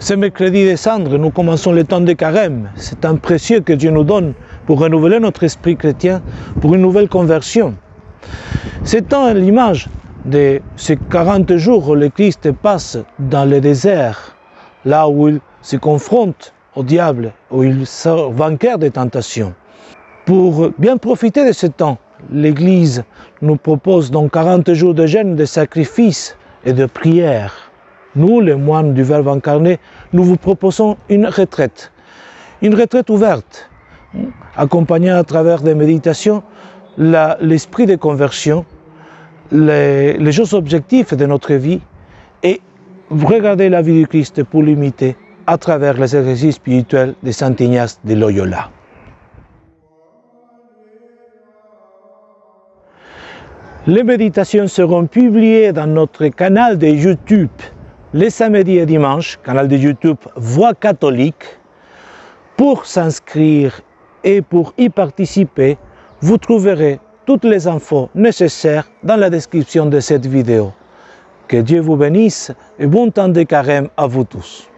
Ce mercredi des cendres, nous commençons le temps de carême. C'est un précieux que Dieu nous donne pour renouveler notre esprit chrétien, pour une nouvelle conversion. C'est temps l'image de ces 40 jours où le Christ passe dans le désert, là où il se confronte au diable, où il sort vainqueur des tentations. Pour bien profiter de ce temps, l'Église nous propose donc 40 jours de jeûne, de sacrifices et de prières. Nous, les moines du Verbe incarné, nous vous proposons une retraite ouverte, accompagnée à travers des méditations, l'esprit de conversion, les choses objectifs de notre vie, et regardez la vie du Christ pour l'imiter à travers les exercices spirituels de Saint Ignace de Loyola. Les méditations seront publiées dans notre canal de YouTube les samedis et dimanches, canal de YouTube Voix catholique. Pour s'inscrire et pour y participer, vous trouverez toutes les infos nécessaires dans la description de cette vidéo. Que Dieu vous bénisse et bon temps de carême à vous tous.